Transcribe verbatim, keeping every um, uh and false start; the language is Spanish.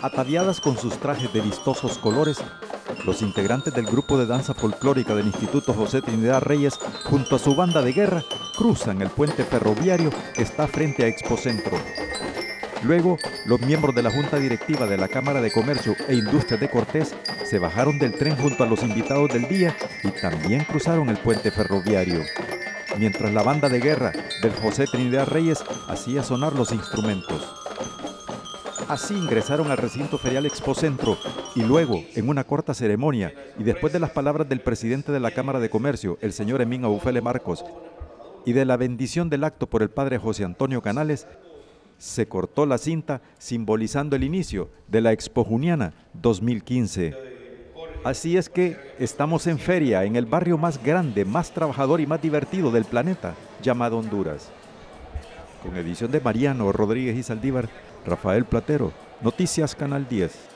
Ataviadas con sus trajes de vistosos colores, los integrantes del grupo de danza folclórica del Instituto José Trinidad Reyes, junto a su banda de guerra, cruzan el puente ferroviario que está frente a Expocentro. Luego, los miembros de la Junta Directiva de la Cámara de Comercio e Industrias de Cortés se bajaron del tren junto a los invitados del día y también cruzaron el puente ferroviario, mientras la banda de guerra del José Trinidad Reyes hacía sonar los instrumentos. Así ingresaron al recinto ferial Expocentro y luego, en una corta ceremonia y después de las palabras del presidente de la Cámara de Comercio, el señor Emín Abufele Marcos, y de la bendición del acto por el padre José Antonio Canales, se cortó la cinta simbolizando el inicio de la Expo Juniana dos mil quince. Así es que estamos en feria, en el barrio más grande, más trabajador y más divertido del planeta, llamado Honduras. Con edición de Mariano Rodríguez y Saldívar, Rafael Platero, Noticias Canal diez.